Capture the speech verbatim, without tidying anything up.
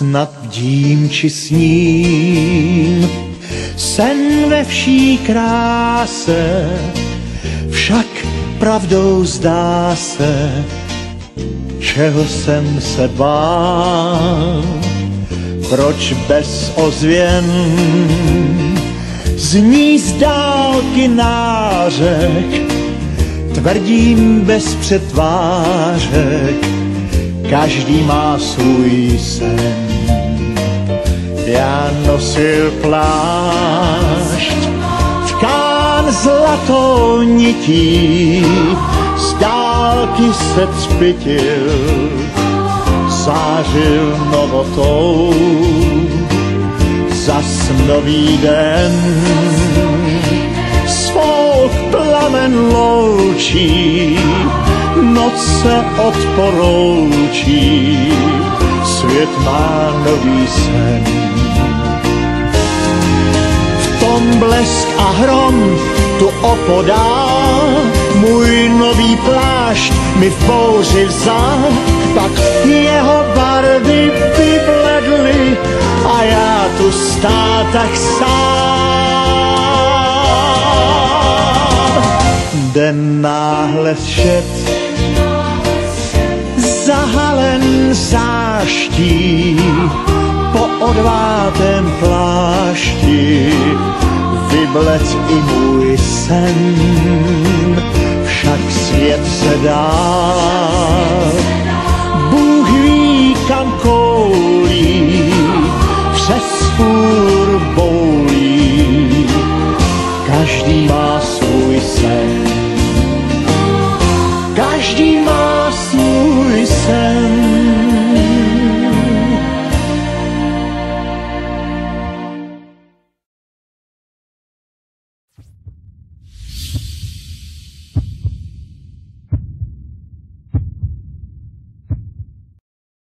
Snad vdím či sním sen ve vší kráse, však pravdou zdá se, čeho jsem se bál. Proč bez ozvěn zní z dálky nářek, tvrdím bez přetvářek, každý má svůj sen. Já nosil plášť, tkán zlatou nití, z dálky se třpitil, zářil novotou, zas nový den svou plamen loučí, noc se odporoučí, svět má nový sen. V tom blesk a hrom tu opodál, můj nový plášť mi v bouři vzal, pak jeho barvy vybledly a já tu stál tak sám. Den náhle všet, zahalen záští, po odvátém plášti vyblec i můj sen, však svět se dál, Bůh ví kam koulí, přes fůr boulí, každý má svůj sen, každý má